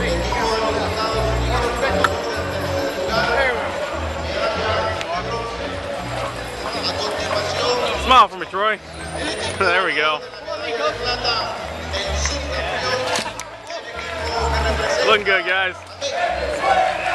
Smile for me, Troy. There we go. Looking good, guys.